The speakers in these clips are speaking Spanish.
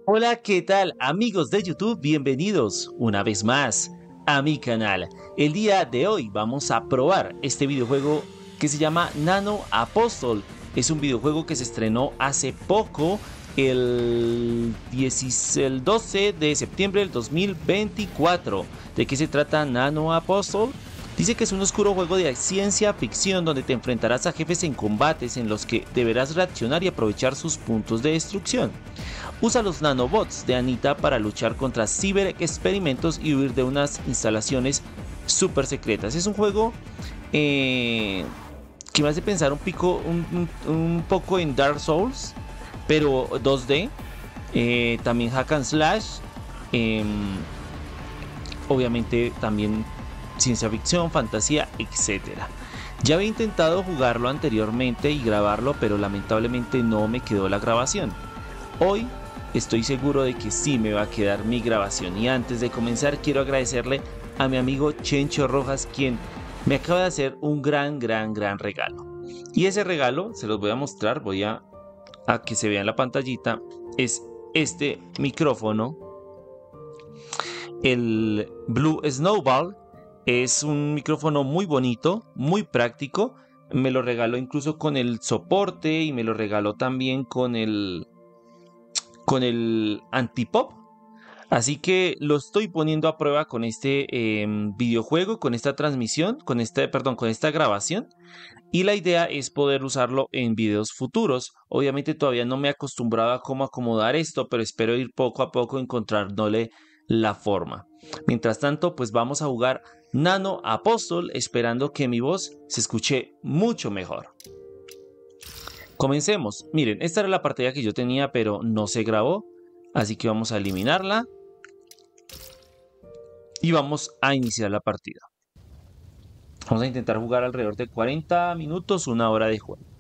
Hola, ¿qué tal amigos de YouTube? Bienvenidos una vez más a mi canal. El día de hoy vamos a probar este videojuego que se llama Nano Apostle. Es un videojuego que se estrenó hace poco, el 12 de septiembre del 2024. ¿De qué se trata Nano Apostle? Dice que es un oscuro juego de ciencia ficción donde te enfrentarás a jefes en combates en los que deberás reaccionar y aprovechar sus puntos de destrucción. Usa los nanobots de Anita para luchar contra ciberexperimentos y huir de unas instalaciones súper secretas. Es un juego que me hace pensar un poco en Dark Souls, pero 2D. También Hack and Slash. Obviamente también ciencia ficción, fantasía, etc. Ya había intentado jugarlo anteriormente y grabarlo, pero lamentablemente no me quedó la grabación. Hoy estoy seguro de que sí me va a quedar mi grabación, y antes de comenzar quiero agradecerle a mi amigo Chencho Rojas, quien me acaba de hacer un gran regalo. Y ese regalo se los voy a mostrar, voy a que se vea en la pantallita. Es este micrófono, el Blue Snowball. Es un micrófono muy bonito, muy práctico. Me lo regaló incluso con el soporte y me lo regaló también con el antipop. Así que lo estoy poniendo a prueba con este videojuego, con esta transmisión, con esta grabación. Y la idea es poder usarlo en videos futuros. Obviamente todavía no me he acostumbrado a cómo acomodar esto, pero espero ir poco a poco encontrándole la forma. Mientras tanto, pues vamos a jugar Nano Apostle, esperando que mi voz se escuche mucho mejor. Comencemos. Miren, esta era la partida que yo tenía, pero no se grabó, así que vamos a eliminarla y vamos a iniciar la partida. Vamos a intentar jugar alrededor de 40 minutos, una hora de juego.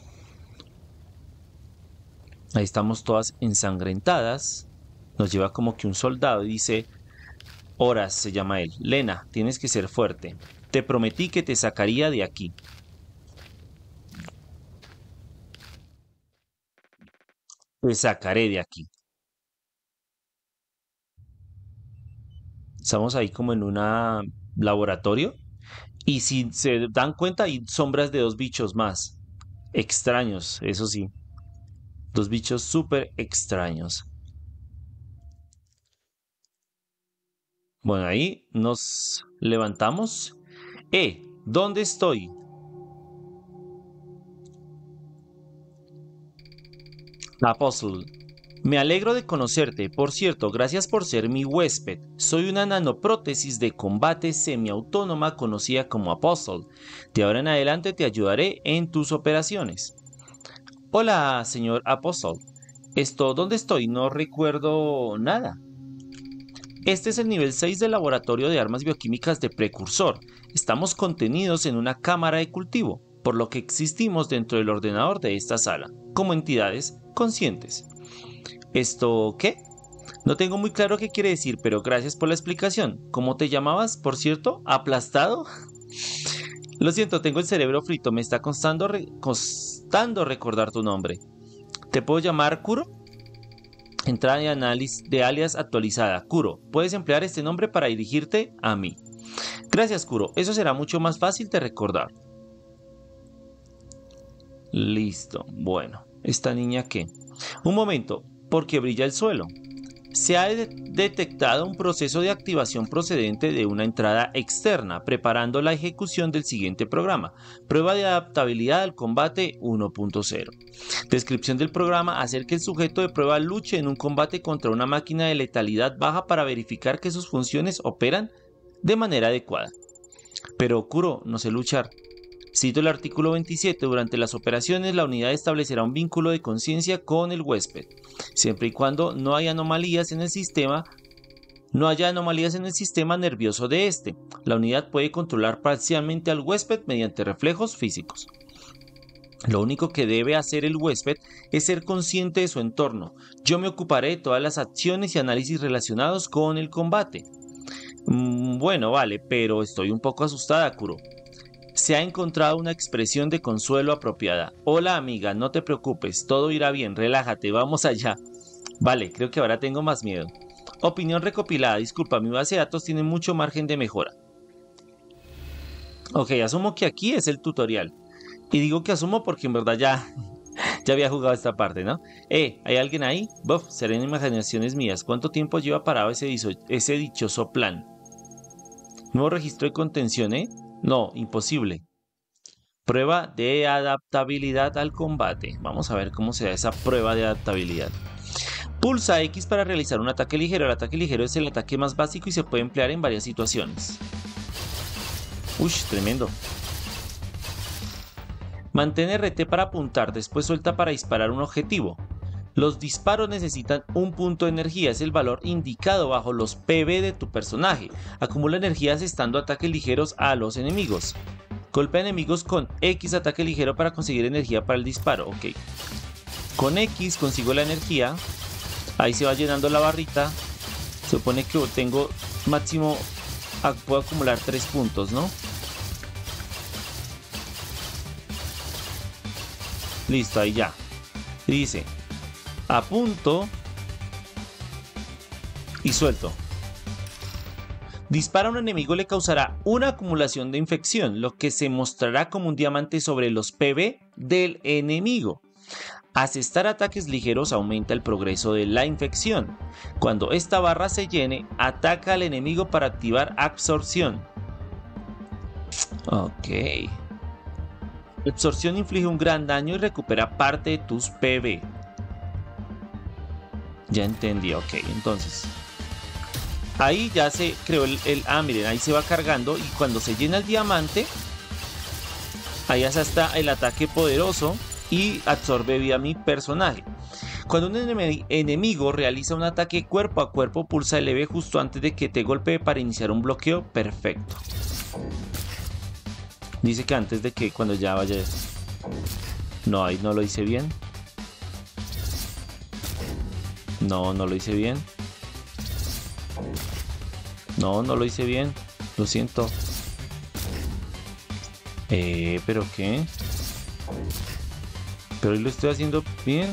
Ahí estamos todas ensangrentadas. Nos lleva como que un soldado y dice: Horas se llama él. Lena, tienes que ser fuerte. Te prometí que te sacaría de aquí. Te sacaré de aquí. Estamos ahí como en un laboratorio. Y si se dan cuenta, hay sombras de dos bichos más. Extraños, eso sí. Dos bichos súper extraños. Bueno, ahí nos levantamos. ¿Dónde estoy? Apostle. Me alegro de conocerte. Por cierto, gracias por ser mi huésped. Soy una nanoprótesis de combate semiautónoma conocida como Apostle. De ahora en adelante te ayudaré en tus operaciones. Hola, señor Apostle. ¿Dónde estoy? No recuerdo nada. Este es el nivel 6 del laboratorio de armas bioquímicas de Precursor. Estamos contenidos en una cámara de cultivo, por lo que existimos dentro del ordenador de esta sala, como entidades conscientes. ¿Esto qué? No tengo muy claro qué quiere decir, pero gracias por la explicación. ¿Cómo te llamabas, por cierto? ¿Aplastado? Lo siento, tengo el cerebro frito, me está costando recordar tu nombre. ¿Te puedo llamar Kuro? Entrada de análisis de alias actualizada. Kuro, puedes emplear este nombre para dirigirte a mí. Gracias, Kuro, eso será mucho más fácil de recordar. Listo, bueno, ¿esta niña qué? Un momento, ¿por qué brilla el suelo? Se ha detectado un proceso de activación procedente de una entrada externa, preparando la ejecución del siguiente programa. Prueba de adaptabilidad al combate 1.0. Descripción del programa: hacer que el sujeto de prueba luche en un combate contra una máquina de letalidad baja para verificar que sus funciones operan de manera adecuada. Pero Kuro, no sé luchar. Cito el artículo 27. Durante las operaciones, la unidad establecerá un vínculo de conciencia con el huésped. Siempre y cuando no haya anomalías en el sistema nervioso de este, la unidad puede controlar parcialmente al huésped mediante reflejos físicos. Lo único que debe hacer el huésped es ser consciente de su entorno. Yo me ocuparé de todas las acciones y análisis relacionados con el combate. Bueno, vale, pero estoy un poco asustada, Kuro. Se ha encontrado una expresión de consuelo apropiada. Hola, amiga, no te preocupes, todo irá bien, relájate, vamos allá. Vale, creo que ahora tengo más miedo. Opinión recopilada. Disculpa, mi base de datos tiene mucho margen de mejora. Ok, asumo que aquí es el tutorial. Y digo que asumo porque en verdad ya había jugado esta parte, ¿no? ¿Hay alguien ahí? Buff, serán imaginaciones mías. ¿Cuánto tiempo lleva parado ese dichoso plan? Nuevo registro de contención, ¿eh? No, imposible. Prueba de adaptabilidad al combate. Vamos a ver cómo se da esa prueba de adaptabilidad. Pulsa X para realizar un ataque ligero. El ataque ligero es el ataque más básico y se puede emplear en varias situaciones. Uy, tremendo. Mantén RT para apuntar, después suelta para disparar un objetivo. Los disparos necesitan un punto de energía, es el valor indicado bajo los PB de tu personaje. Acumula energías estando ataques ligeros a los enemigos. Golpea enemigos con X ataque ligero para conseguir energía para el disparo. Ok. Con X consigo la energía. Ahí se va llenando la barrita. Se supone que tengo máximo. Puedo acumular 3 puntos, ¿no? Listo, ahí ya. Dice, apunto y suelto. Dispara a un enemigo le causará una acumulación de infección, lo que se mostrará como un diamante sobre los PB del enemigo. Asestar ataques ligeros aumenta el progreso de la infección. Cuando esta barra se llene, ataca al enemigo para activar absorción. Ok. Absorción inflige un gran daño y recupera parte de tus PB. Ya entendí, ok, entonces. Ahí ya se creó miren, ahí se va cargando y cuando se llena el diamante, ahí ya está el ataque poderoso y absorbe vida a mi personaje. Cuando un enemigo realiza un ataque cuerpo a cuerpo, pulsa LB justo antes de que te golpee para iniciar un bloqueo perfecto. Dice que antes de que cuando ya vaya... No, ahí no lo hice bien. No, no lo hice bien. No, no lo hice bien. Lo siento. ¿Pero qué? Pero hoy lo estoy haciendo bien.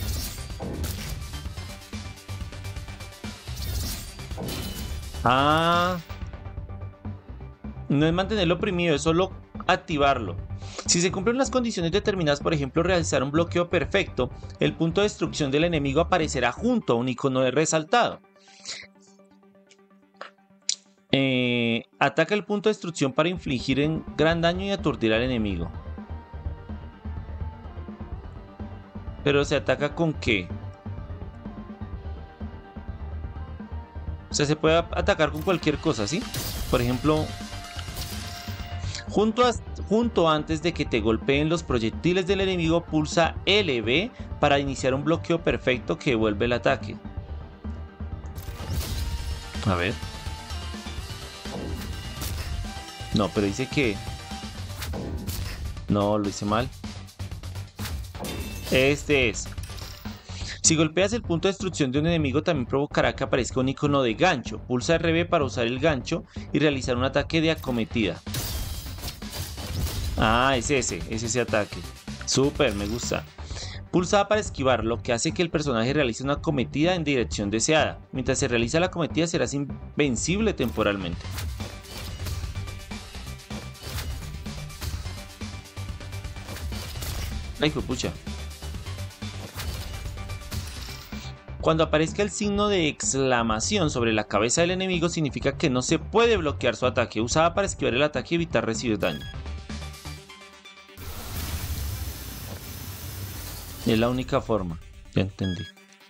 Ah. No es mantenerlo oprimido, es solo activarlo. Si se cumplen las condiciones determinadas, por ejemplo, realizar un bloqueo perfecto, el punto de destrucción del enemigo aparecerá junto a un icono de resaltado. Ataca el punto de destrucción para infligir un gran daño y aturdir al enemigo. Pero se ataca ¿con qué? O sea, se puede atacar con cualquier cosa, ¿sí? Por ejemplo, junto antes de que te golpeen los proyectiles del enemigo, pulsa LB para iniciar un bloqueo perfecto que devuelve el ataque. A ver. No, pero dice que... No, lo hice mal. Este es. Si golpeas el punto de destrucción de un enemigo, también provocará que aparezca un icono de gancho. Pulsa RB para usar el gancho y realizar un ataque de acometida. Ah, es ese ataque. Súper, me gusta. Pulsa A para esquivar, lo que hace que el personaje realice una acometida en dirección deseada. Mientras se realiza la acometida serás invencible temporalmente. Ay, pucha. Cuando aparezca el signo de exclamación sobre la cabeza del enemigo, significa que no se puede bloquear su ataque. Usa A para esquivar el ataque y evitar recibir daño. Es la única forma. Ya entendí.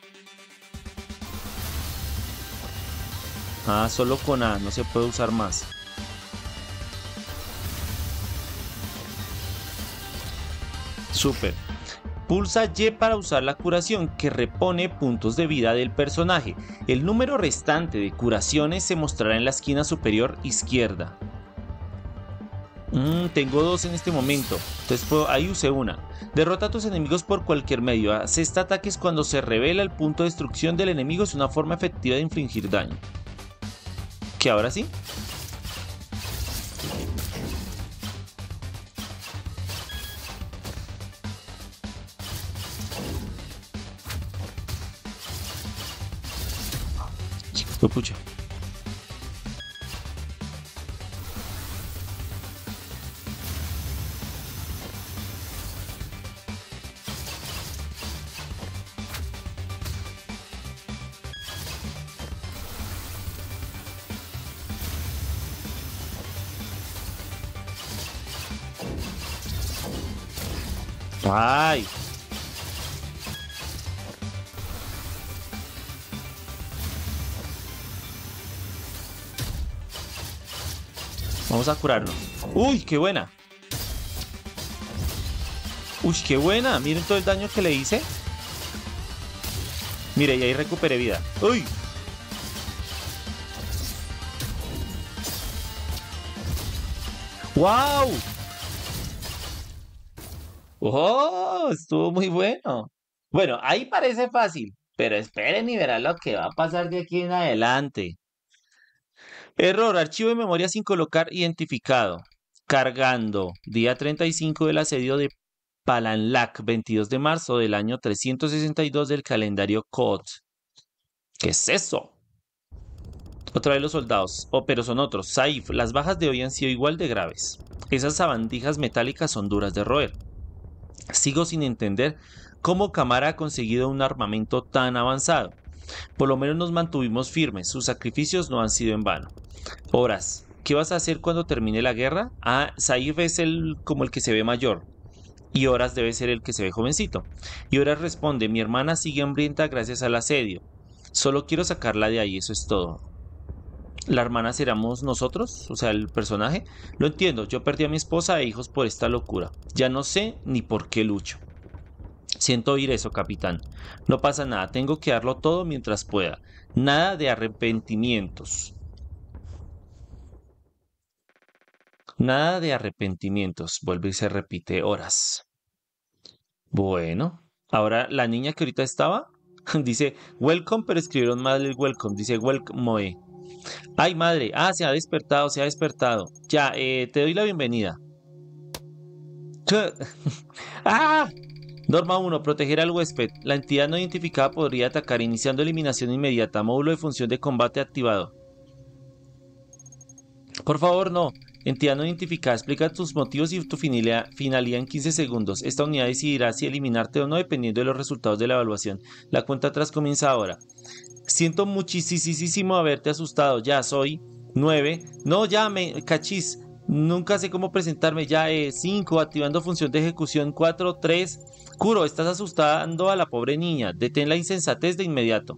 Ah, solo con A, no se puede usar más. Súper. Pulsa Y para usar la curación, que repone puntos de vida del personaje. El número restante de curaciones se mostrará en la esquina superior izquierda. Tengo 2 en este momento, entonces ahí usé una. Derrota a tus enemigos por cualquier medio. Asesta ataques cuando se revela el punto de destrucción del enemigo. Es una forma efectiva de infligir daño. ¿Qué ahora sí? Oh, pucha. Ay. Vamos a curarnos. Uy, qué buena. Uy, qué buena. Miren todo el daño que le hice. Mire, y ahí recuperé vida. Uy. ¡Wow! ¡Oh! Estuvo muy bueno. Bueno, ahí parece fácil, pero esperen y verán lo que va a pasar de aquí en adelante. Error, archivo de memoria sin colocar identificado. Cargando. Día 35 del asedio de Palanlac, 22 de marzo del año 362 del calendario Cod. ¿Qué es eso? Otra vez los soldados. Oh, pero son otros. Saif, las bajas de hoy han sido igual de graves. Esas sabandijas metálicas son duras de roer. Sigo sin entender cómo Camara ha conseguido un armamento tan avanzado. Por lo menos nos mantuvimos firmes, sus sacrificios no han sido en vano. Horas, ¿qué vas a hacer cuando termine la guerra? Ah, Saif es como el que se ve mayor. Y Horas debe ser el que se ve jovencito. Y Horas responde, mi hermana sigue hambrienta gracias al asedio. Solo quiero sacarla de ahí, eso es todo. ¿La hermana seremos nosotros? O sea, el personaje. Lo entiendo, yo perdí a mi esposa e hijos por esta locura. Ya no sé ni por qué lucho. Siento oír eso, capitán. No pasa nada, tengo que darlo todo mientras pueda. Nada de arrepentimientos. Nada de arrepentimientos. Vuelve y se repite Horas. Bueno, ahora la niña que ahorita estaba dice welcome, pero escribieron mal el welcome. Dice welcome Moe. Ay, madre. Ah, se ha despertado, se ha despertado. Ya, te doy la bienvenida. ¡Ah! Norma 1. Proteger al huésped. La entidad no identificada podría atacar iniciando eliminación inmediata. Módulo de función de combate activado. Por favor, no. Entidad no identificada. Explica tus motivos y tu finalidad en 15 segundos. Esta unidad decidirá si eliminarte o no dependiendo de los resultados de la evaluación. La cuenta atrás comienza ahora. Siento muchísimo haberte asustado. Ya soy 9. No, ya me cachis. Nunca sé cómo presentarme. Ya 5. Activando función de ejecución. 4, 3. Kuro, estás asustando a la pobre niña. Detén la insensatez de inmediato.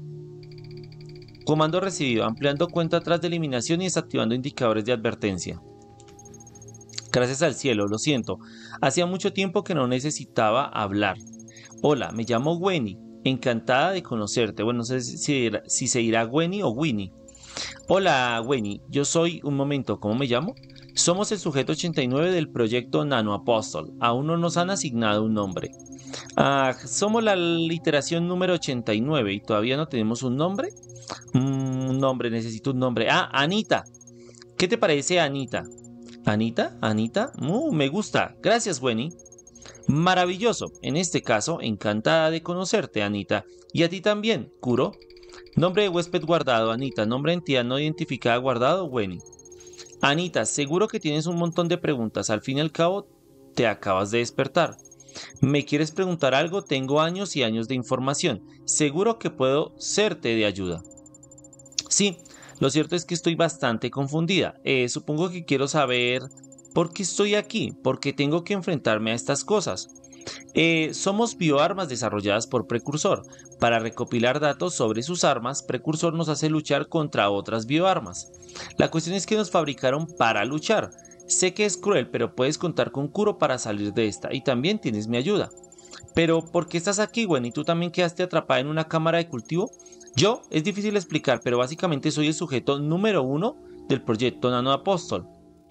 Comando recibido. Ampliando cuenta atrás de eliminación y desactivando indicadores de advertencia. Gracias al cielo, lo siento. Hacía mucho tiempo que no necesitaba hablar. Hola, me llamo Gwenny. Encantada de conocerte. Bueno, no sé si se dirá Gwenny o Winnie. Hola, Gwenny. Yo soy... Un momento, ¿cómo me llamo? Somos el sujeto 89 del proyecto Nano Apostle. Aún no nos han asignado un nombre. Somos la iteración número 89 y todavía no tenemos un nombre. Un nombre, necesito un nombre. Anita. ¿Qué te parece, Anita? ¿Anita? ¿Anita? Me gusta. Gracias, Gwenny. Maravilloso. En este caso, encantada de conocerte, Anita. Y a ti también, Kuro. Nombre de huésped guardado, Anita. Nombre de entidad no identificada guardado, Gwenny. Anita, seguro que tienes un montón de preguntas. Al fin y al cabo, te acabas de despertar. ¿Me quieres preguntar algo? Tengo años y años de información. Seguro que puedo serte de ayuda. Sí, lo cierto es que estoy bastante confundida. Supongo que quiero saber por qué estoy aquí, por qué tengo que enfrentarme a estas cosas. Somos bioarmas desarrolladas por Precursor. Para recopilar datos sobre sus armas, Precursor nos hace luchar contra otras bioarmas. La cuestión es que nos fabricaron para luchar. Sé que es cruel, pero puedes contar con Kuro para salir de esta, y también tienes mi ayuda. Pero, ¿por qué estás aquí, Gwen? ¿Y tú también quedaste atrapada en una cámara de cultivo? Yo, es difícil explicar, pero básicamente soy el sujeto número 1 del proyecto Nano Apostle.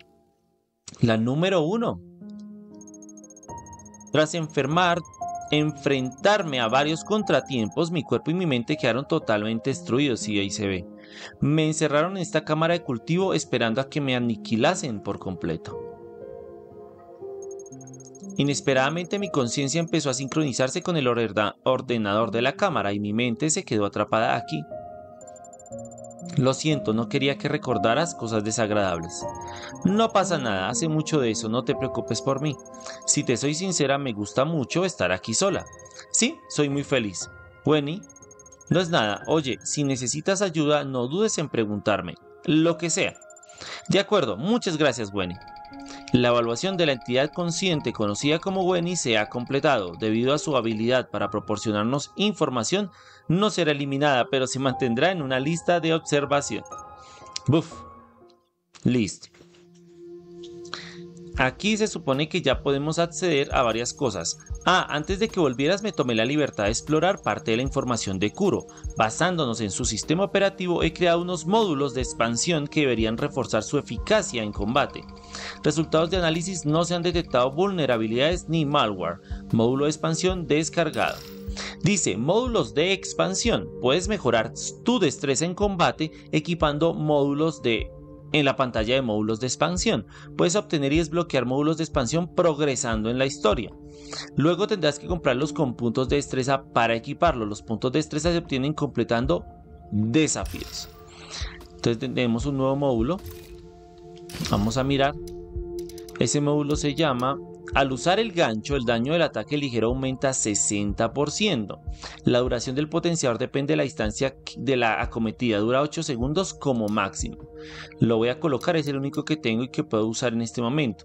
La número 1. Tras enfrentarme a varios contratiempos, mi cuerpo y mi mente quedaron totalmente destruidos, y ahí se ve. Me encerraron en esta cámara de cultivo esperando a que me aniquilasen por completo. Inesperadamente mi conciencia empezó a sincronizarse con el ordenador de la cámara y mi mente se quedó atrapada aquí. Lo siento, no quería que recordaras cosas desagradables. No pasa nada, hace mucho de eso, no te preocupes por mí. Si te soy sincera, me gusta mucho estar aquí sola. Sí, soy muy feliz. Wenny, no es nada. Oye, si necesitas ayuda, no dudes en preguntarme. Lo que sea. De acuerdo, muchas gracias, Wenny. La evaluación de la entidad consciente conocida como Wenny se ha completado. Debido a su habilidad para proporcionarnos información, no será eliminada, pero se mantendrá en una lista de observación. Buf. Listo. Aquí se supone que ya podemos acceder a varias cosas. Antes de que volvieras me tomé la libertad de explorar parte de la información de Kuro. Basándonos en su sistema operativo he creado unos módulos de expansión que deberían reforzar su eficacia en combate. Resultados de análisis: no se han detectado vulnerabilidades ni malware. Módulo de expansión descargado. Dice: módulos de expansión. Puedes mejorar tu destreza en combate equipando módulos en la pantalla de módulos de expansión. Puedes obtener y desbloquear módulos de expansión progresando en la historia. Luego tendrás que comprarlos con puntos de destreza para equiparlos. Los puntos de destreza se obtienen completando desafíos. Entonces tenemos un nuevo módulo. Vamos a mirar. Ese módulo se llama: al usar el gancho, el daño del ataque ligero aumenta 60%. La duración del potenciador depende de la distancia de la acometida. Dura 8 segundos como máximo. Lo voy a colocar, es el único que tengo y que puedo usar en este momento.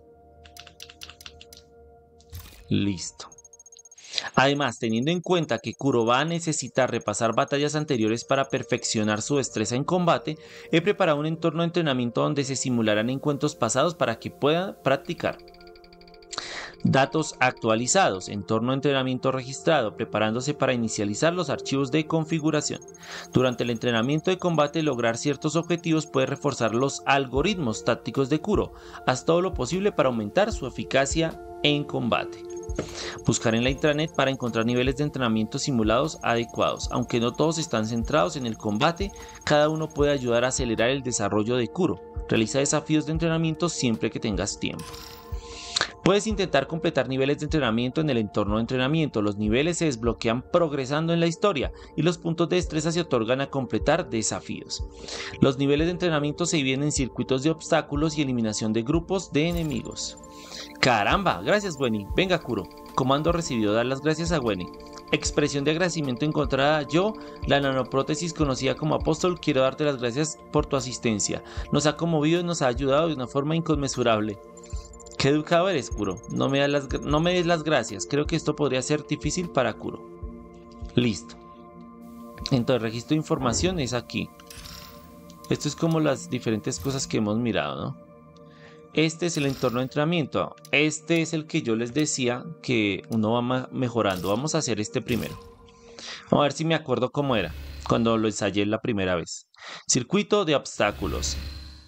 Listo. Además, teniendo en cuenta que Kuro va a necesitar repasar batallas anteriores para perfeccionar su destreza en combate, he preparado un entorno de entrenamiento donde se simularán encuentros pasados para que pueda practicar. Datos actualizados, entorno de entrenamiento registrado, preparándose para inicializar los archivos de configuración. Durante el entrenamiento de combate, lograr ciertos objetivos puede reforzar los algoritmos tácticos de Kuro. Haz todo lo posible para aumentar su eficacia en combate. Buscar en la intranet para encontrar niveles de entrenamiento simulados adecuados. Aunque no todos están centrados en el combate, cada uno puede ayudar a acelerar el desarrollo de Kuro. Realiza desafíos de entrenamiento siempre que tengas tiempo. Puedes intentar completar niveles de entrenamiento en el entorno de entrenamiento. Los niveles se desbloquean progresando en la historia y los puntos de destreza se otorgan a completar desafíos. Los niveles de entrenamiento se dividen en circuitos de obstáculos y eliminación de grupos de enemigos. ¡Caramba! Gracias, Wenny. Venga, Kuro. Comando recibido. Dar las gracias a Wenny. Expresión de agradecimiento encontrada. Yo, la nanoprótesis conocida como Apóstol, quiero darte las gracias por tu asistencia. Nos ha conmovido y nos ha ayudado de una forma inconmensurable. Qué educado eres, Kuro. No me des las gracias. Creo que esto podría ser difícil para Kuro. Listo. Entonces, registro de información es aquí. Esto es como las diferentes cosas que hemos mirado, ¿no? Este es el entorno de entrenamiento. Este es el que yo les decía que uno va mejorando. Vamos a hacer este primero. Vamos a ver si me acuerdo cómo era cuando lo ensayé la primera vez. Circuito de obstáculos.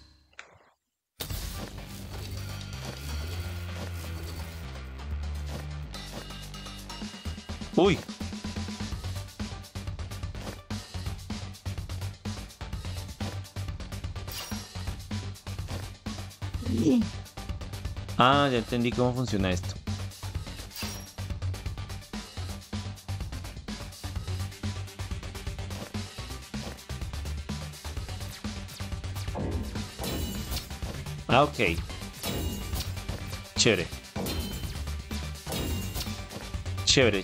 Uy. Ya entendí cómo funciona esto. Ok. Chévere. Chévere.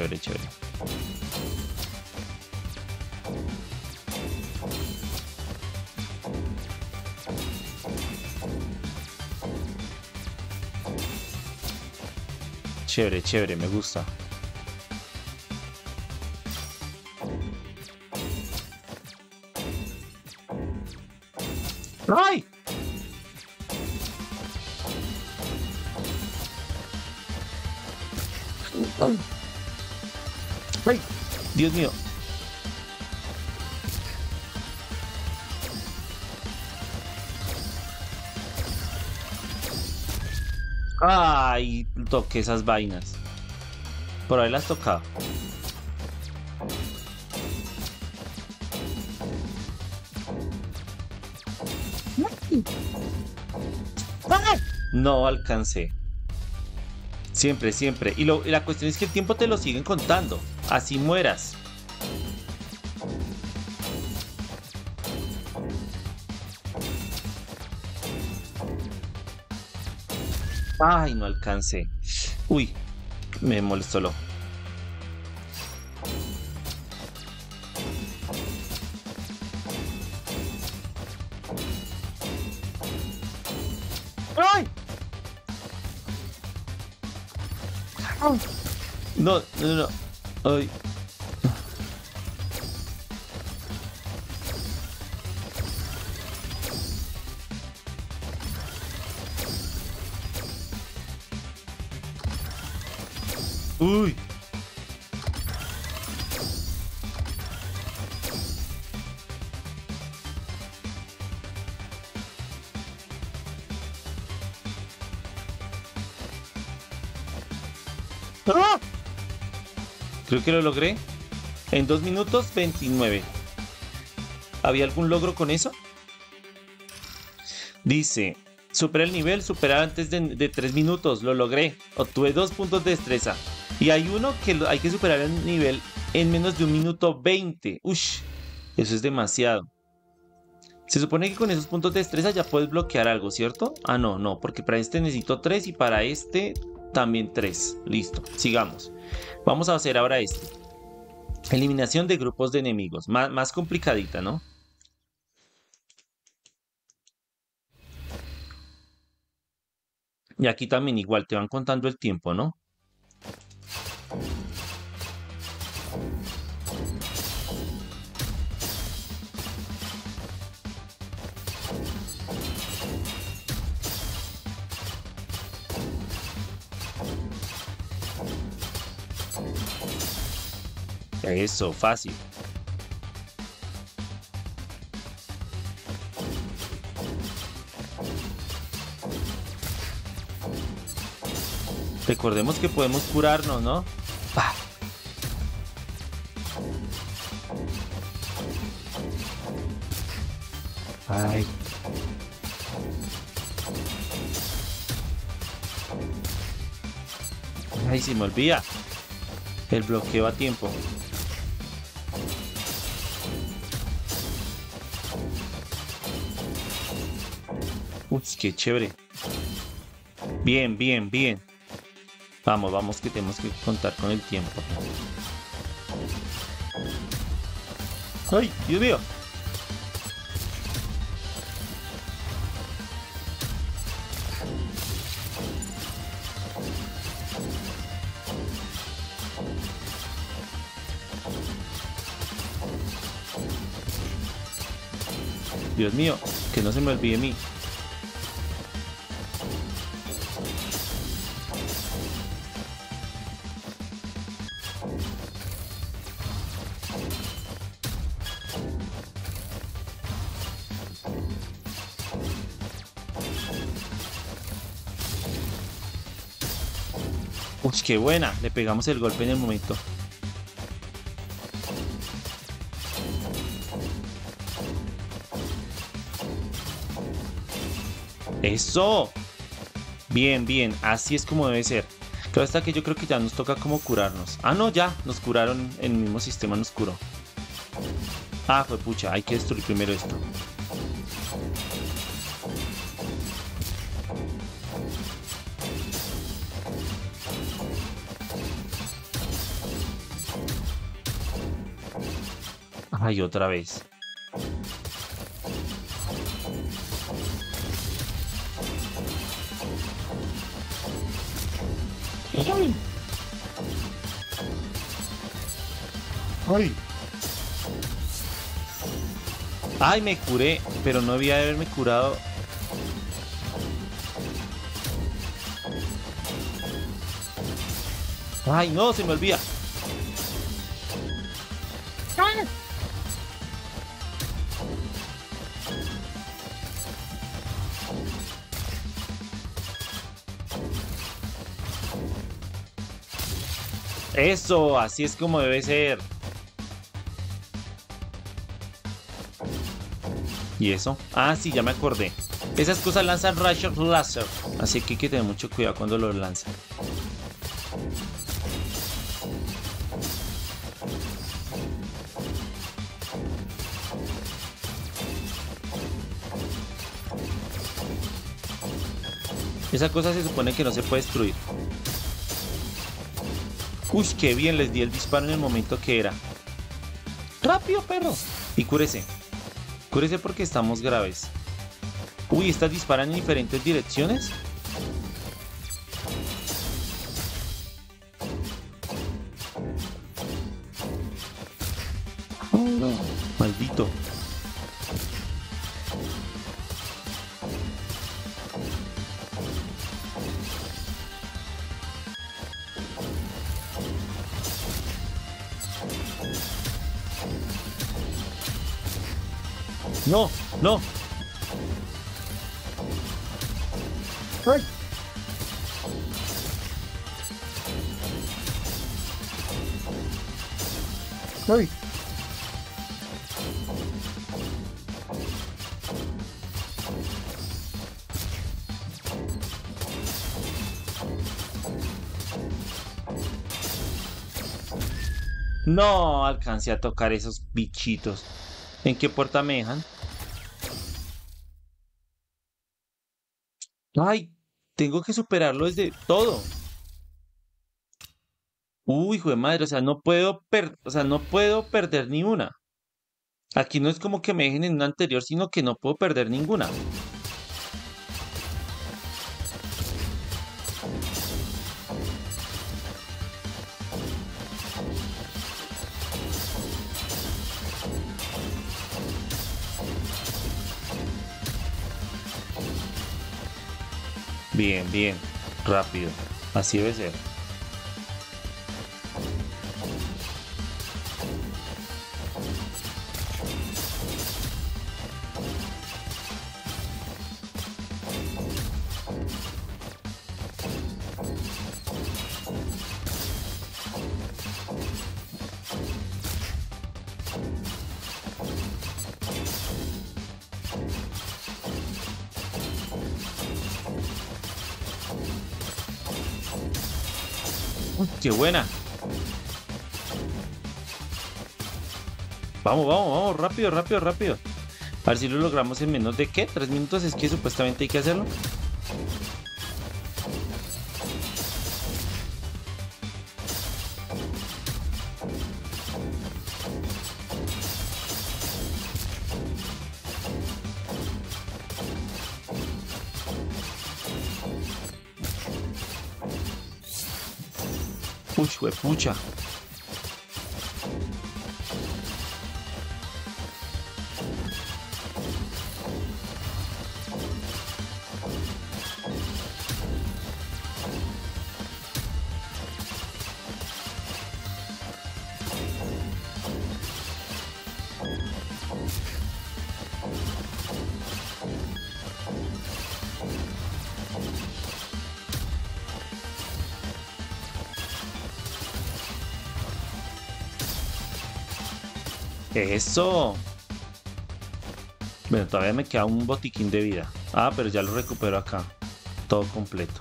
Chévere, me gusta. ¡Ay! ¡Ay! Dios mío. Ay, toqué esas vainas. Por ahí las tocaba. No alcancé. Siempre. Y la cuestión es que el tiempo te lo siguen contando. Así mueras. Ay, no alcancé. Uy, me molestó lo. ¡Ay! No, no, no. Ay. Uy. ¡Ah! Creo que lo logré. En 2 minutos 29. ¿Había algún logro con eso? Dice, superé el nivel, superar antes de 3 minutos. Lo logré. Obtuve 2 puntos de destreza. Y hay uno que hay que superar el nivel en menos de 1 minuto 20. Ush, eso es demasiado. Se supone que con esos puntos de destreza ya puedes bloquear algo, ¿cierto? Ah, no, no, porque para este necesito 3 y para este también 3. Listo, sigamos. Vamos a hacer ahora este. Eliminación de grupos de enemigos. Más complicadita, ¿no? Y aquí también igual te van contando el tiempo, ¿no? Eso, fácil. Recordemos que podemos curarnos, ¿no? ¡Pah! Ay. Ay, se me olvida. El bloqueo a tiempo. Uy, qué chévere. Bien, bien, bien. Vamos, vamos, que tenemos que contar con el tiempo. ¡Ay, Dios mío! Dios mío, que no se me olvide mí. Uy, qué buena. Le pegamos el golpe en el momento. ¡Eso! Bien, bien. Así es como debe ser. Claro está que yo creo que ya nos toca como curarnos. Ah, no, ya. Nos curaron. El mismo sistema nos curó. Ah, fue pucha. Hay que destruir primero esto. Ay, otra vez. ¡Ay! ¡Ay! ¡Ay, me curé! Pero no debía haberme curado. ¡Ay, no! Se me olvida. Eso, así es como debe ser. ¿Y eso? Ah, sí, ya me acordé. Esas cosas lanzan rayos láser, así que hay que tener mucho cuidado cuando los lanzan. Esa cosa se supone que no se puede destruir. Uy, qué bien, les di el disparo en el momento que era. ¡Rápido, perro! Y cúrese. Cúrese porque estamos graves. Uy, ¿estas disparan en diferentes direcciones? Oh, no. Maldito. No, no. ¡Ay! ¡Ay! No alcancé a tocar esos bichitos. ¿En qué puerta me dejan? Ay, tengo que superarlo desde todo. Uy, hijo de madre, o sea, no puedo perder ni una. Aquí no es como que me dejen en una anterior, sino que no puedo perder ninguna. Bien, bien, rápido. Así debe ser. Uy, qué buena. Vamos, vamos, vamos, rápido, rápido, rápido. A ver si lo logramos en menos de ¿qué? 3 minutos, es que supuestamente hay que hacerlo. Uy, pucha. Eso. Bueno, todavía me queda un botiquín de vida. Ah, pero ya lo recupero acá. Todo completo.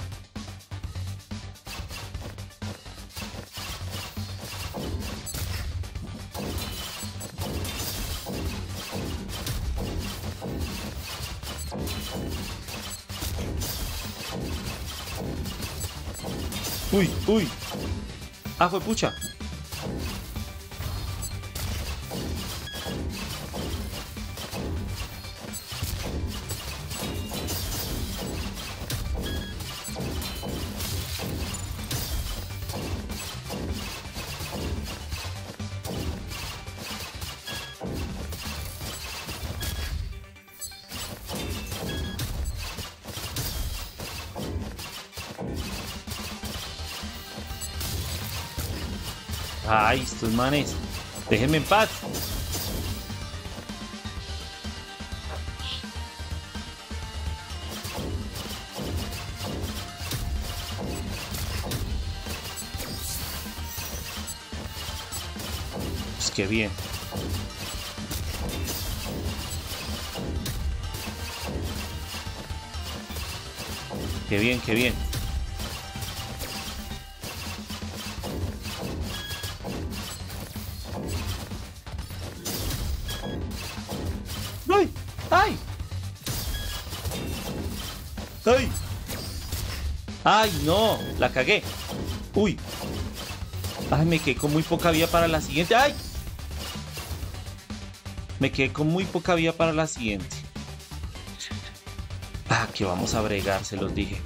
Uy, uy. Ah, fue pucha. Ay, estos manes. Déjenme en paz. Pues qué bien. Qué bien, qué bien. ¡Ay! ¡Ay! ¡Ay! ¡Ay, no! La cagué. ¡Uy! ¡Ay, me quedé con muy poca vida para la siguiente! ¡Ay! Me quedé con muy poca vida para la siguiente. Ah, que vamos a bregar, se los dije.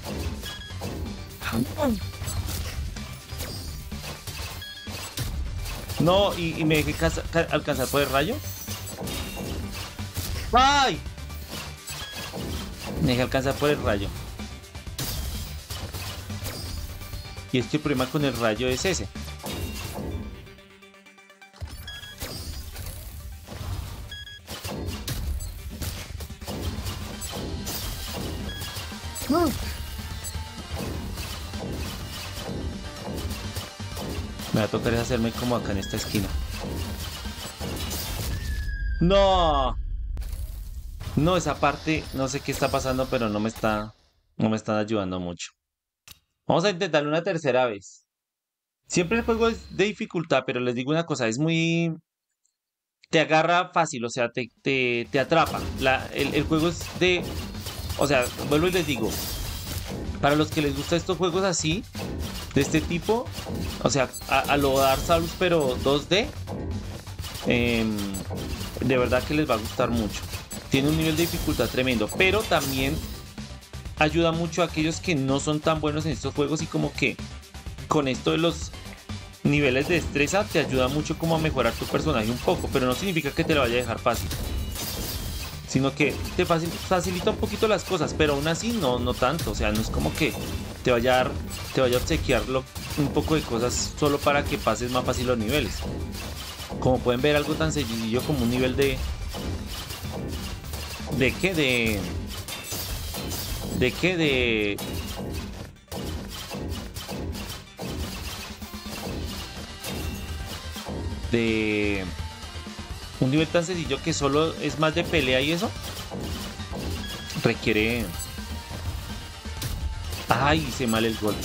No, y me dejé alcanzar por el rayo. ¡Ay! Me dejé alcanzar por el rayo. Y es que el problema con el rayo es ese. Me va a tocar hacerme como acá en esta esquina. ¡No! No, esa parte, no sé qué está pasando, pero no me están ayudando mucho. Vamos a intentarlo una tercera vez. Siempre el juego es de dificultad, pero les digo una cosa, es muy... Te agarra fácil, o sea, te atrapa. El juego es de... O sea, vuelvo y les digo, para los que les gustan estos juegos así, de este tipo, o sea, a lo Dark Souls, pero 2D, de verdad que les va a gustar mucho. Tiene un nivel de dificultad tremendo, pero también ayuda mucho a aquellos que no son tan buenos en estos juegos y como que con esto de los niveles de destreza te ayuda mucho como a mejorar tu personaje un poco, pero no significa que te lo vaya a dejar fácil, sino que te facilita un poquito las cosas, pero aún así no tanto, o sea, no es como que te vaya a obsequiar un poco de cosas solo para que pases más fácil los niveles. Como pueden ver, algo tan sencillo como un nivel ¿de qué? ¿De qué? De un nivel tan sencillo que solo es más de pelea y eso requiere... Ay, hice mal el golpe.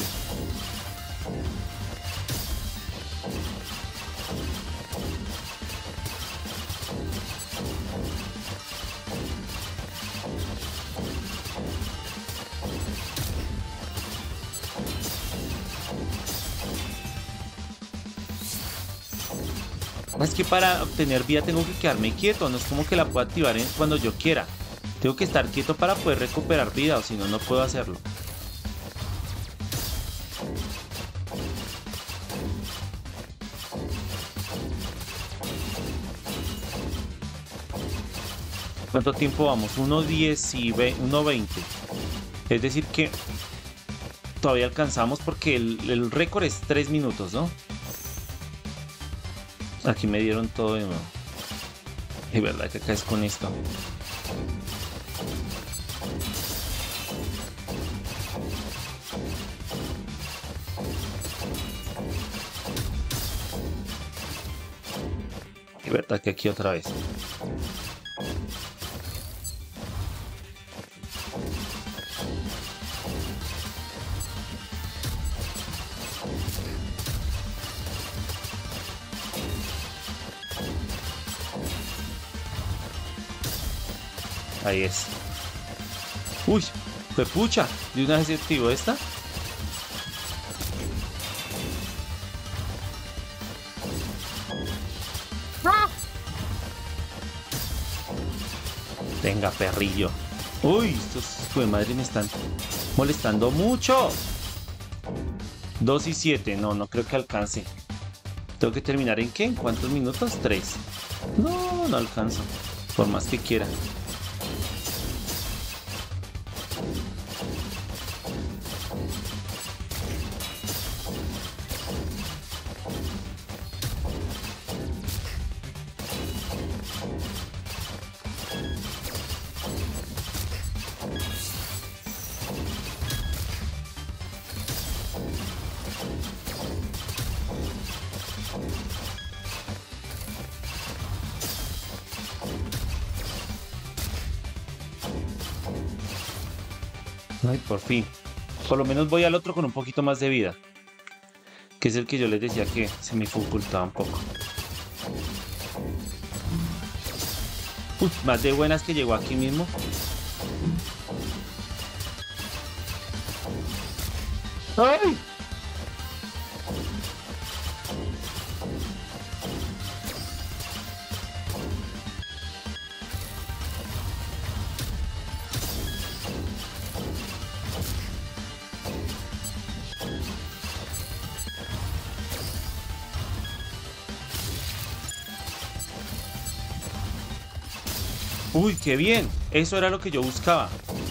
Es que para obtener vida tengo que quedarme quieto, no es como que la puedo activar cuando yo quiera. Tengo que estar quieto para poder recuperar vida, o si no, no puedo hacerlo. ¿Cuánto tiempo vamos? 1:10 y 1:20. Es decir que todavía alcanzamos porque el récord es 3 minutos, ¿no? Aquí me dieron todo de nuevo. Es verdad que acá es con esto. Es verdad que aquí otra vez. Ahí es. Uy, fue pucha. ¿De una vez se activó esta? Venga, perrillo. Uy, estos de madre me están molestando mucho. 2 y 7. No creo que alcance. ¿Tengo que terminar en qué? ¿En cuántos minutos? 3. No alcanzo. Por más que quiera. Ay, por fin. Por lo menos voy al otro con un poquito más de vida. Que es el que yo les decía que se me ocultaba un poco. Uy, más de buenas que llegó aquí mismo. ¡Ay! Uy, qué bien. Eso era lo que yo buscaba.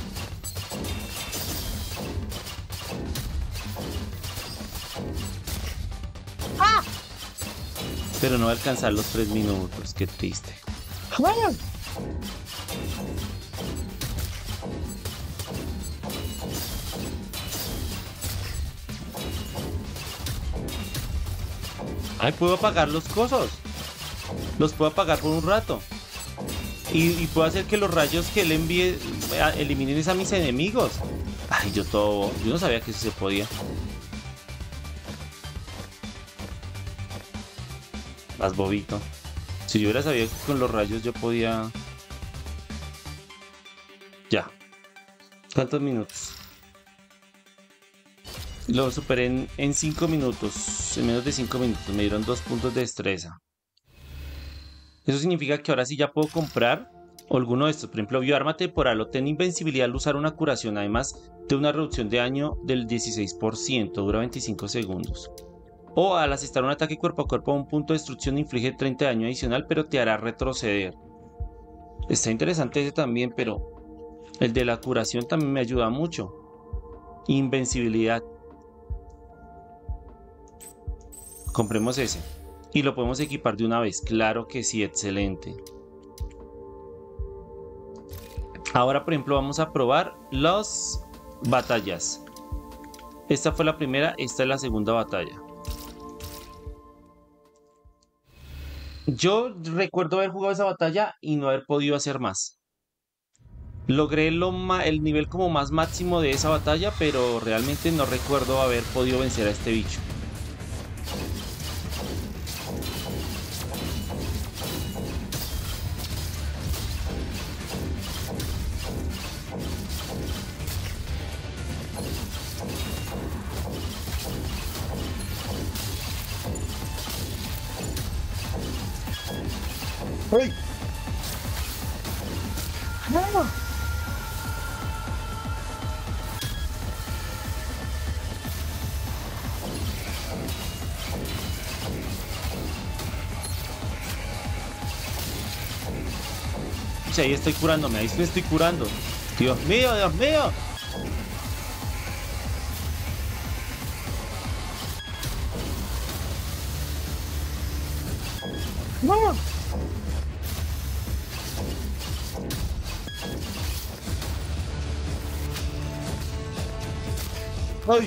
Pero no va a alcanzar los 3 minutos. Qué triste. Ay, puedo apagar los cosos. Los puedo apagar por un rato. Y puedo hacer que los rayos que él envíe eliminen a mis enemigos. Ay, yo no sabía que eso se podía. Más bobito. Si yo hubiera sabido que con los rayos yo podía... Ya. ¿Cuántos minutos? Lo superé en 5 minutos. En menos de 5 minutos. Me dieron 2 puntos de destreza. Eso significa que ahora sí ya puedo comprar alguno de estos. Por ejemplo, bioarma temporal. Obtén invencibilidad al usar una curación. Además de una reducción de daño del 16%. Dura 25 segundos. O al asestar un ataque cuerpo a cuerpo a un punto de destrucción inflige 30 de daño adicional, pero te hará retroceder. Está interesante ese también, pero el de la curación también me ayuda mucho. Invencibilidad. Compremos ese. Y lo podemos equipar de una vez. Claro que sí, excelente. Ahora, por ejemplo, vamos a probar las batallas. Esta fue la primera, esta es la segunda batalla. Yo recuerdo haber jugado esa batalla y no haber podido hacer más. Logré el nivel como más máximo de esa batalla, pero realmente no recuerdo haber podido vencer a este bicho. ¡Ay! ¡No! Sí, ahí estoy curándome, ahí me estoy curando. Dios mío, Dios mío. ¡No! ¡Ay!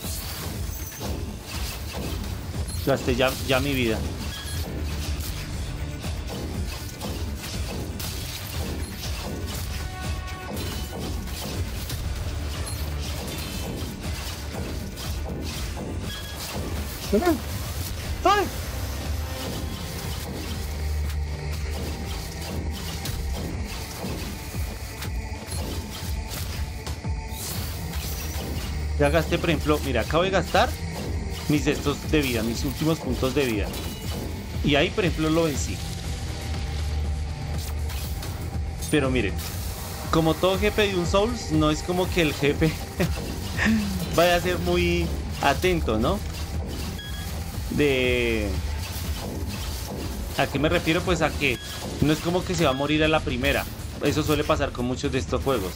Gasté ya mi vida. ¡Ay! Ya gasté, por ejemplo, mira, acabo de gastar mis estos de vida, mis últimos puntos de vida. Y ahí, por ejemplo, lo vencí. Pero miren, como todo jefe de un Souls, no es como que el jefe vaya a ser muy atento, ¿no? ¿A qué me refiero? Pues a que no es como que se va a morir a la primera. Eso suele pasar con muchos de estos juegos.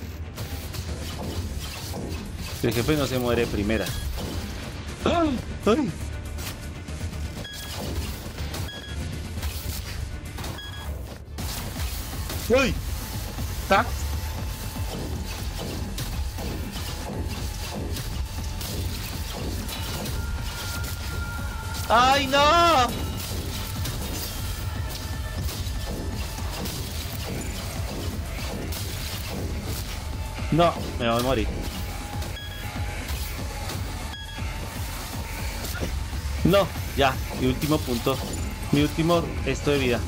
El jefe no se muere de primera. ¡Ay! ¡Ay! ¡Uy! ¿Tac? ¡Ay, no! No, me voy a morir. No, ya, mi último punto. Mi último esto de vida.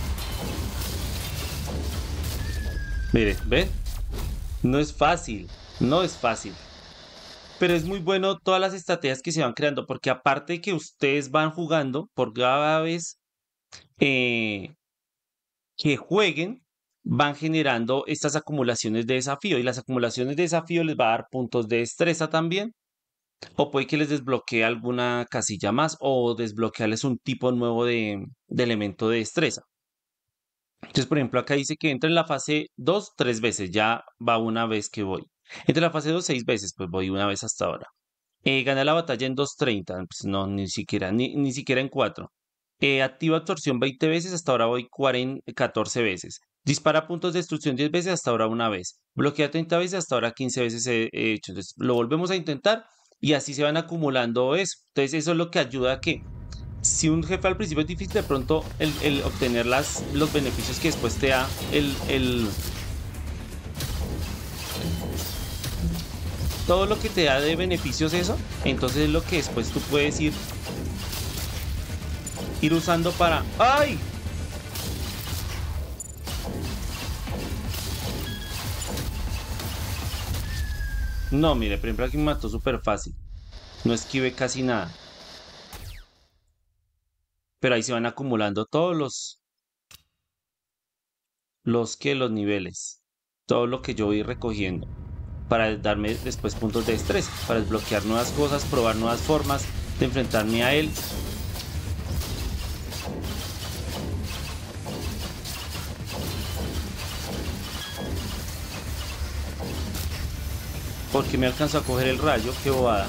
Mire, ¿ve? No es fácil. No es fácil. Pero es muy bueno todas las estrategias que se van creando, porque aparte de que ustedes van jugando por cada vez eh, que jueguen, van generando estas acumulaciones de desafío. Y las acumulaciones de desafío les va a dar puntos de destreza también. O puede que les desbloquee alguna casilla más o desbloquearles un tipo nuevo de elemento de destreza. Entonces, por ejemplo, acá dice que entra en la fase 2 3 veces, ya va una vez que voy. Entra en la fase 2 6 veces, pues voy una vez hasta ahora. Gané la batalla en 2:30, pues no, ni siquiera en 4. Activa absorción 20 veces, hasta ahora voy 14 veces. Dispara puntos de destrucción 10 veces, hasta ahora una vez. Bloquea 30 veces, hasta ahora 15 veces he hecho. Entonces lo volvemos a intentar y así se van acumulando eso. Entonces eso es lo que ayuda a que si un jefe al principio es difícil, de pronto el obtener los beneficios que después te da todo lo que te da de beneficios eso, entonces es lo que después tú puedes ir usando para... ¡Ay! No, mire, por ejemplo aquí me mató súper fácil. No esquivé casi nada. Pero ahí se van acumulando todos los niveles. Todo lo que yo voy recogiendo. Para darme después puntos de estrés. Para desbloquear nuevas cosas, probar nuevas formas de enfrentarme a él. Porque me alcanzó a coger el rayo, qué bobada.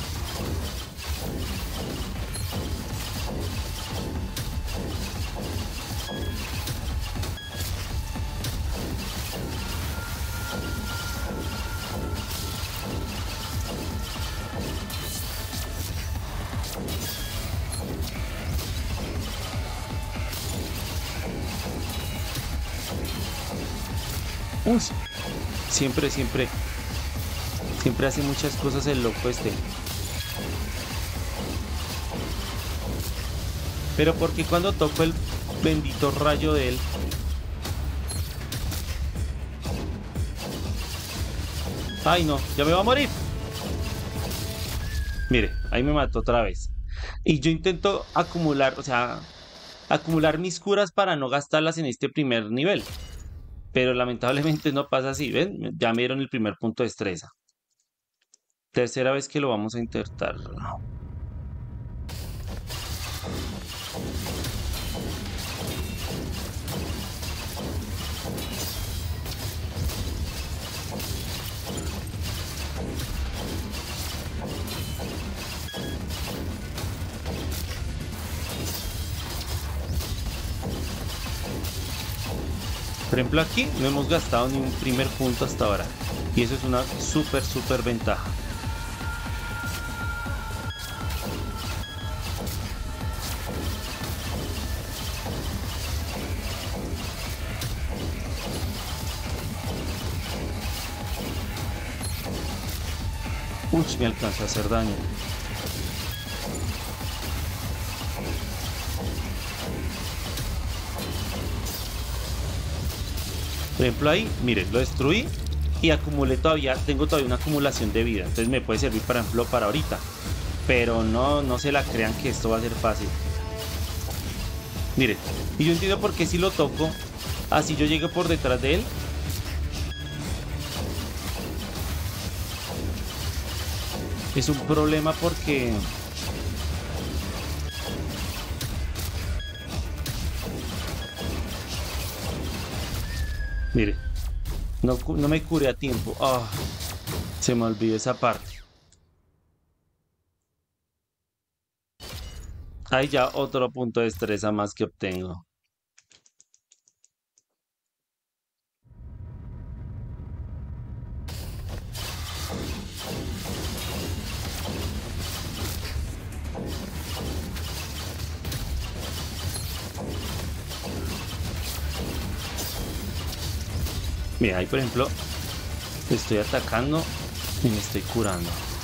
Uy, siempre hace muchas cosas el loco este. Pero porque cuando toco el bendito rayo de él. Ay no, ya me va a morir. Mire, ahí me mató otra vez. Y yo intento acumular, o sea, acumular mis curas para no gastarlas en este primer nivel. Pero lamentablemente no pasa así, ¿ven? Ya me dieron el primer punto de destreza. Tercera vez que lo vamos a intentar. Por ejemplo, aquí no hemos gastado ni un primer punto hasta ahora. Y eso es una súper ventaja. Uy, me alcanza a hacer daño. Por ejemplo ahí, miren, lo destruí y acumulé tengo todavía una acumulación de vida. Entonces me puede servir, por ejemplo, para ahorita. Pero no se la crean que esto va a ser fácil. Miren, y yo entiendo por qué si lo toco, así yo llego por detrás de él. Es un problema porque... Mire, no me curé a tiempo. Se me olvidó esa parte. Ahí ya otro punto de destreza más que obtengo. Mira, ahí por ejemplo, estoy atacando y me estoy curando.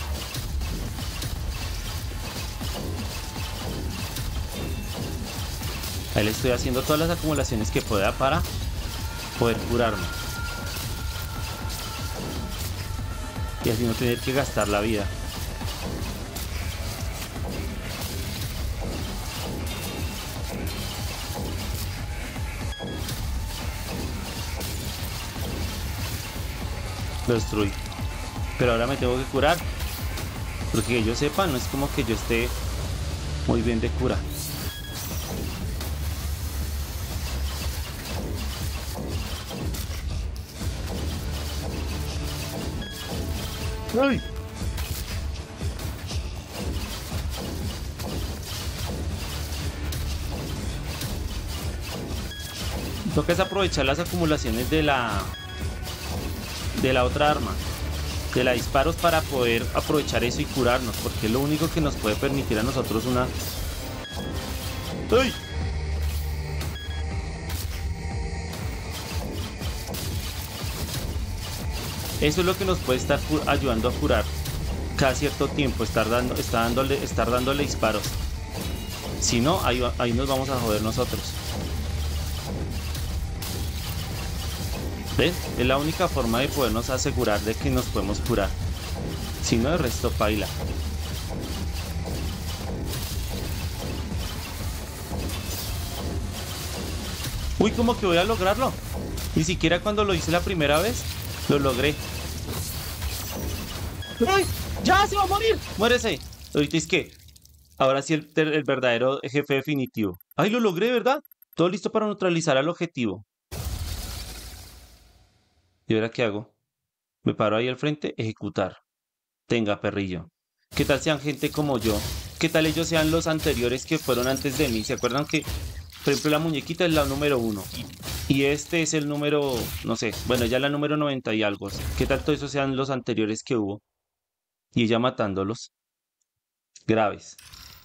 Ahí le estoy haciendo todas las acumulaciones que pueda para poder curarme. Y así no tener que gastar la vida. Lo destruí. Pero ahora me tengo que curar. Porque que yo sepa, no es como que yo esté muy bien de cura. ¡Ay! Toca es aprovechar las acumulaciones de la otra arma, de la disparos, para poder aprovechar eso y curarnos, porque es lo único que nos puede permitir a nosotros una... ¡Ay! Eso es lo que nos puede estar ayudando a curar cada cierto tiempo, estar dándole disparos. Si no, ahí nos vamos a joder nosotros. ¿Ves? Es la única forma de podernos asegurar de que nos podemos curar. Si no, el resto paila. Uy, ¿cómo que voy a lograrlo? Ni siquiera cuando lo hice la primera vez lo logré. ¡Ay! ¡Ya se va a morir! ¡Muérese! Ahorita es que... Ahora sí el verdadero jefe definitivo. ¡Ay, lo logré, ¿verdad? Todo listo para neutralizar al objetivo. ¿Y ahora qué hago? Me paro ahí al frente, ejecutar. Tenga, perrillo. ¿Qué tal sean gente como yo? ¿Qué tal ellos sean los anteriores que fueron antes de mí? ¿Se acuerdan que, por ejemplo, la muñequita es la número 1? Y este es el número, no sé, bueno, ya la número 90 y algo. ¿Qué tal todos esos sean los anteriores que hubo? Y ella matándolos. Graves.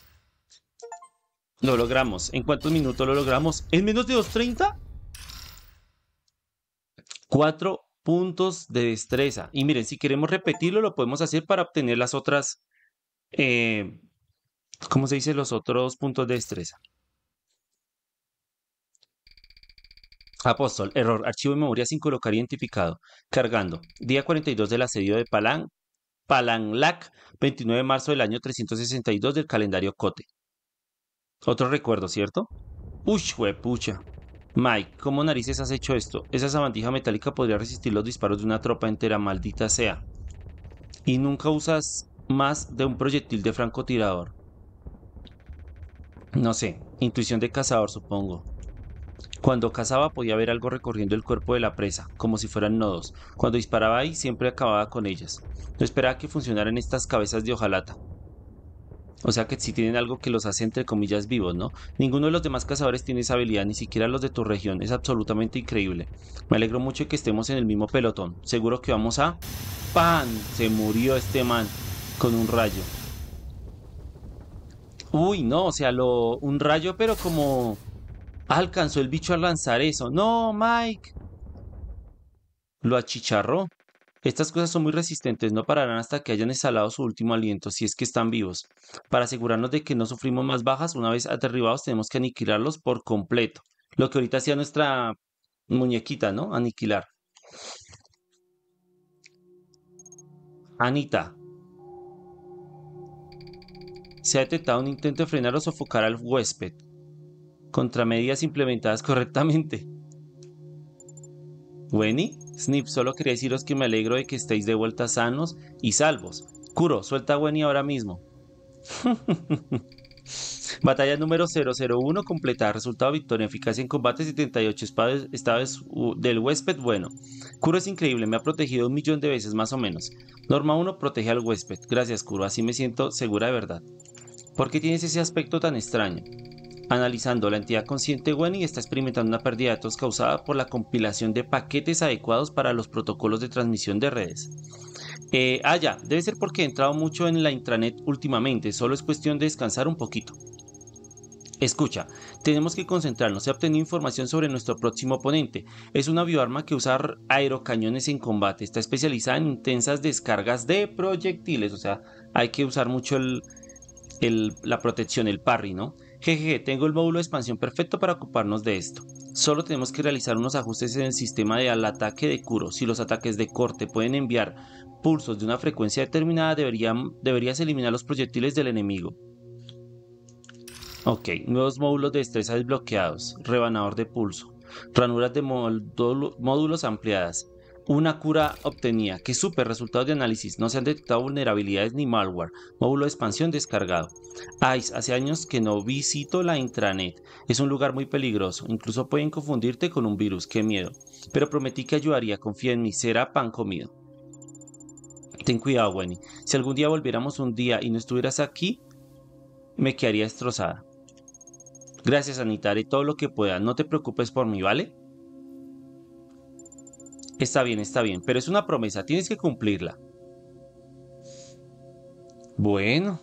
Lo logramos. ¿En cuántos minutos lo logramos? ¿En menos de 2:30? 4 puntos de destreza. Y miren, si queremos repetirlo, lo podemos hacer para obtener las otras... ¿cómo se dice? Los otros puntos de destreza. Apóstol, error, archivo de memoria sin colocar identificado. Cargando. Día 42 del asedio de Palanlac, 29 de marzo del año 362 del calendario Cote. Otro recuerdo, ¿cierto? Uy, huepucha. Mike, ¿cómo narices has hecho esto? Esa sabandija metálica podría resistir los disparos de una tropa entera, maldita sea. Y nunca usas más de un proyectil de francotirador. No sé, intuición de cazador, supongo. Cuando cazaba podía ver algo recorriendo el cuerpo de la presa, como si fueran nodos. Cuando disparaba ahí siempre acababa con ellas. No esperaba que funcionaran estas cabezas de hojalata. O sea que sí tienen algo que los hace entre comillas vivos, ¿no? Ninguno de los demás cazadores tiene esa habilidad, ni siquiera los de tu región. Es absolutamente increíble. Me alegro mucho de que estemos en el mismo pelotón. Seguro que vamos a... ¡Pan! Se murió este man con un rayo. Uy, no, o sea, un rayo, pero como... Alcanzó el bicho a lanzar eso. ¡No, Mike! Lo achicharró. Estas cosas son muy resistentes, no pararán hasta que hayan exhalado su último aliento, si es que están vivos. Para asegurarnos de que no sufrimos más bajas, una vez derribados tenemos que aniquilarlos por completo. Lo que ahorita hacía nuestra muñequita, ¿no? Aniquilar. Anita. Se ha detectado un intento de frenar o sofocar al huésped. Contramedidas implementadas correctamente. ¿Wenny? Snip, solo quería deciros que me alegro de que estéis de vuelta sanos y salvos. Kuro, suelta a Wenny ahora mismo. Batalla número 001 completada. Resultado victoria. Eficacia en combate 78. Esta vez del huésped bueno. Kuro es increíble. Me ha protegido 1.000.000 de veces más o menos. Norma 1 protege al huésped. Gracias, Kuro. Así me siento segura de verdad. ¿Por qué tienes ese aspecto tan extraño? Analizando, la entidad consciente Wenny está experimentando una pérdida de datos causada por la compilación de paquetes adecuados para los protocolos de transmisión de redes. Ya, debe ser porque he entrado mucho en la intranet últimamente, solo es cuestión de descansar un poquito. Escucha, tenemos que concentrarnos. He obtenido información sobre nuestro próximo oponente. Es una bioarma que usa aerocañones en combate. Está especializada en intensas descargas de proyectiles, o sea, hay que usar mucho la protección, el parry, ¿no? Jejeje, tengo el módulo de expansión perfecto para ocuparnos de esto. Solo tenemos que realizar unos ajustes en el sistema al ataque de Kuro. Si los ataques de corte pueden enviar pulsos de una frecuencia determinada, deberías eliminar los proyectiles del enemigo. Ok, nuevos módulos de destreza desbloqueados. Rebanador de pulso. Ranuras de módulos ampliadas. Una cura obtenida. Qué super, resultados de análisis. No se han detectado vulnerabilidades ni malware. Módulo de expansión descargado. ICE, hace años que no visito la intranet. Es un lugar muy peligroso. Incluso pueden confundirte con un virus. Qué miedo. Pero prometí que ayudaría. Confía en mí. Será pan comido. Ten cuidado, Wenny. Si algún día volviéramos un día y no estuvieras aquí, me quedaría destrozada. Gracias, Anita. Haré todo lo que pueda. No te preocupes por mí, ¿vale? Está bien, pero es una promesa, tienes que cumplirla. Bueno.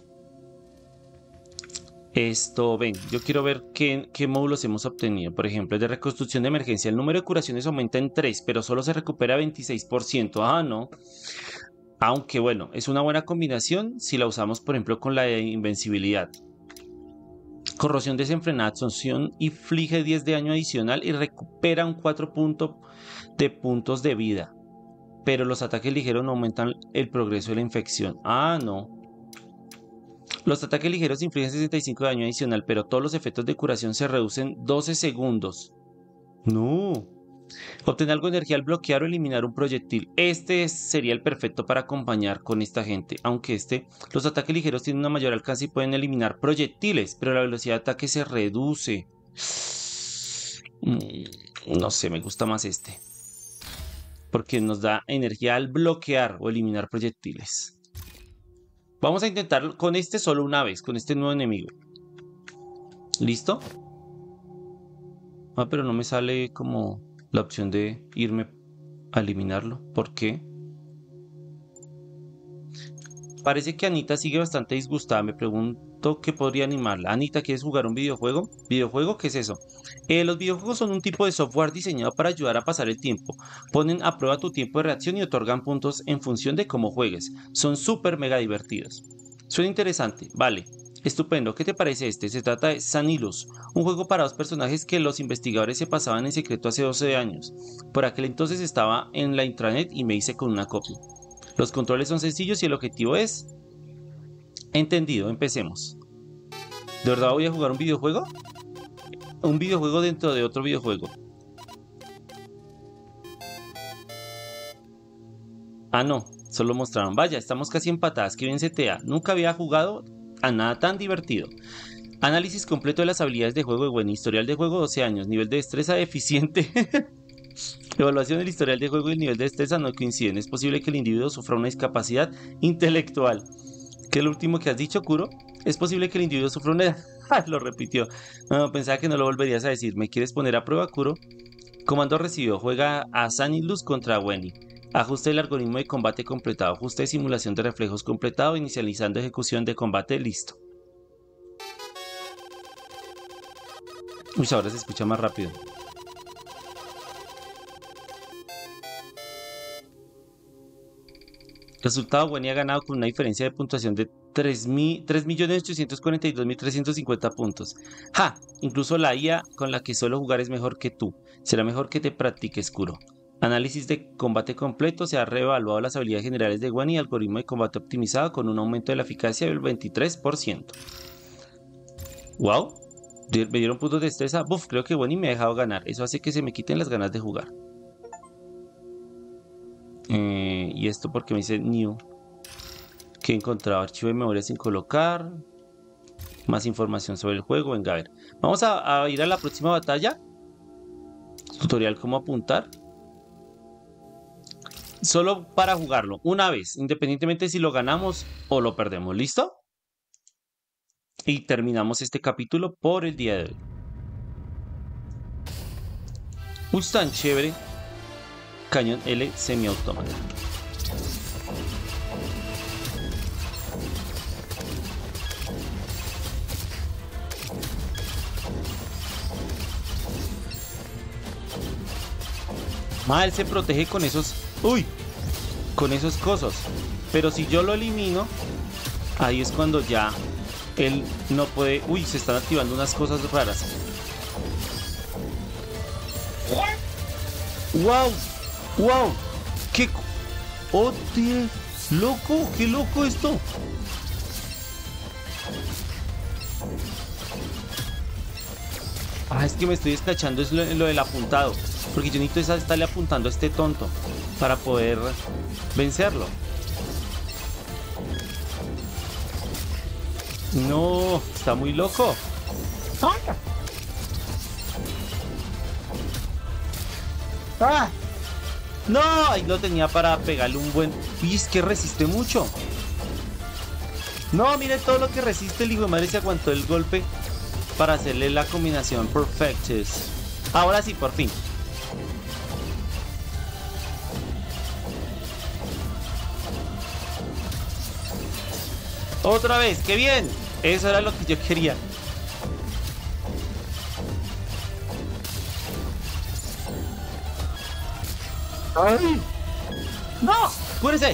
Ven, yo quiero ver qué módulos hemos obtenido. Por ejemplo, el de reconstrucción de emergencia. El número de curaciones aumenta en 3, pero solo se recupera 26%. Ah, no. Aunque bueno, es una buena combinación si la usamos, por ejemplo, con la de invencibilidad. Corrosión desenfrenada, absorción, inflige 10 de daño adicional y recupera un 4 de puntos de vida. Pero los ataques ligeros no aumentan el progreso de la infección. Ah, no. Los ataques ligeros infligen 65 de daño adicional, pero todos los efectos de curación se reducen 12 segundos. No. Obtener algo de energía al bloquear o eliminar un proyectil. Este sería el perfecto para acompañar con esta gente. Aunque los ataques ligeros tienen un mayor alcance y pueden eliminar proyectiles, pero la velocidad de ataque se reduce. No sé, me gusta más este. Porque nos da energía al bloquear o eliminar proyectiles. Vamos a intentar con este solo una vez, con este nuevo enemigo. ¿Listo? Ah, pero no me sale como la opción de irme a eliminarlo. ¿Por qué? Parece que Anita sigue bastante disgustada. Me pregunto qué podría animarla. Anita, ¿quieres jugar un videojuego? ¿Videojuego? ¿Qué es eso? Los videojuegos son un tipo de software diseñado para ayudar a pasar el tiempo. Ponen a prueba tu tiempo de reacción y otorgan puntos en función de cómo juegues. Son súper mega divertidos. Suena interesante. Vale. Estupendo. ¿Qué te parece este? Se trata de Sanilus, un juego para dos personajes que los investigadores se pasaban en secreto hace 12 años. Por aquel entonces estaba en la intranet y me hice con una copia. Los controles son sencillos y el objetivo es... Entendido, empecemos. ¿De verdad voy a jugar un videojuego? Un videojuego dentro de otro videojuego. Ah, no, solo mostraron. Vaya, estamos casi empatadas, que bien CTA. Nunca había jugado a nada tan divertido. Análisis completo de las habilidades de juego de buen historial de juego 12 años. Nivel de destreza deficiente. Evaluación del historial de juego y el nivel de destreza no coinciden. Es posible que el individuo sufra una discapacidad intelectual. ¿Qué es lo último que has dicho, Kuro? Es posible que el individuo sufra una... Lo repitió. No, pensaba que no lo volverías a decir. ¿Me quieres poner a prueba, Kuro? Comando recibido. Juega a Sanilus contra Wenny. Ajuste del algoritmo de combate completado. Ajuste de simulación de reflejos completado. Inicializando ejecución de combate. Listo. Uy, ahora se escucha más rápido. Resultado, Wenny ha ganado con una diferencia de puntuación de 3.842.350 puntos. ¡Ja! Incluso la IA con la que suelo jugar es mejor que tú. Será mejor que te practiques, Kuro. Análisis de combate completo. Se ha reevaluado las habilidades generales de Wenny y algoritmo de combate optimizado con un aumento de la eficacia del 23%. ¡Wow! Me dieron puntos de destreza. Buf, creo que Wenny me ha dejado ganar. Eso hace que se me quiten las ganas de jugar. Y esto porque me dice new. Que he encontrado archivo de memoria sin colocar. Más información sobre el juego. Venga, a ver. Vamos a ir a la próxima batalla. Tutorial cómo apuntar. Solo para jugarlo una vez, independientemente si lo ganamos o lo perdemos. ¿Listo? Y terminamos este capítulo por el día de hoy. Uy, tan chévere. Cañón L semiautómata. Él se protege con esos... ¡Uy! Con esos cosos. Pero si yo lo elimino, ahí es cuando ya él no puede... ¡Uy! Se están activando unas cosas raras. ¡Wow! ¡Wow! ¡Qué... ¡Oh, tío! ¡Loco! ¡Qué loco esto! Ah, es que me estoy escachando es lo del apuntado. Porque yo necesito estarle apuntando a este tonto para poder vencerlo. No, está muy loco. ¡Ah! No, ahí lo tenía para pegarle un buen... Uy, es que resiste mucho. No, mire todo lo que resiste el hijo de madre. Se aguantó el golpe para hacerle la combinación Perfectus. Ahora sí, por fin. Otra vez, qué bien. Eso era lo que yo quería. ¡Ay! ¡No! ¡Cúrese!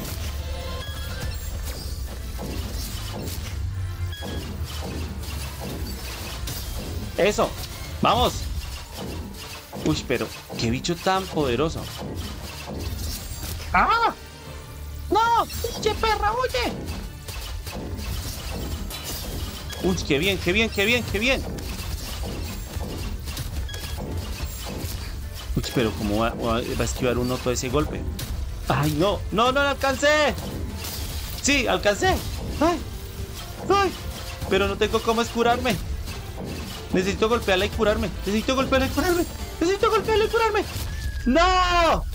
¡Eso! ¡Vamos! Uy, pero qué bicho tan poderoso. ¡Ah! ¡No! ¡Huye, perra, huye! ¡Uy, qué bien, qué bien, qué bien, qué bien! Uy, pero ¿cómo va a esquivar uno todo ese golpe? ¡Ay, no! ¡No, no lo alcancé! ¡Sí, alcancé! ¡Ay! ¡Ay! Pero no tengo cómo curarme. Necesito golpearla y curarme. Necesito golpearla y curarme. Necesito golpearla y curarme. ¡No!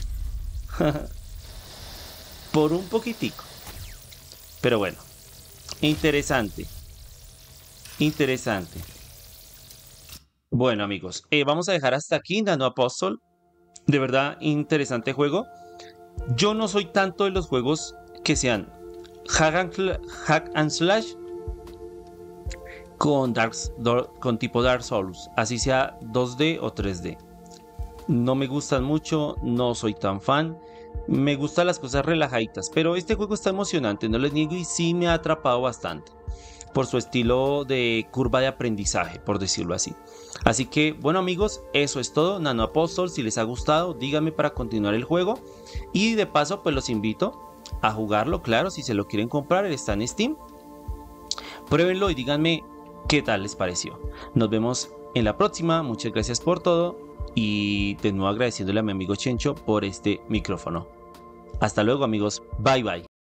Por un poquitico. Pero bueno. Interesante. Interesante. Bueno, amigos. Vamos a dejar hasta aquí Nano Apostle. De verdad, interesante juego. Yo no soy tanto de los juegos que sean hack and slash con tipo Dark Souls, así sea 2D o 3D. No me gustan mucho, no soy tan fan. Me gustan las cosas relajaditas, pero este juego está emocionante, no les niego, y sí me ha atrapado bastante por su estilo de curva de aprendizaje, por decirlo así. Así que, bueno, amigos, eso es todo. Nano Apostle, si les ha gustado, díganme para continuar el juego. Y de paso, pues los invito a jugarlo, claro, si se lo quieren comprar, él está en Steam. Pruébenlo y díganme qué tal les pareció. Nos vemos en la próxima. Muchas gracias por todo. Y de nuevo agradeciéndole a mi amigo Chencho por este micrófono. Hasta luego, amigos. Bye, bye.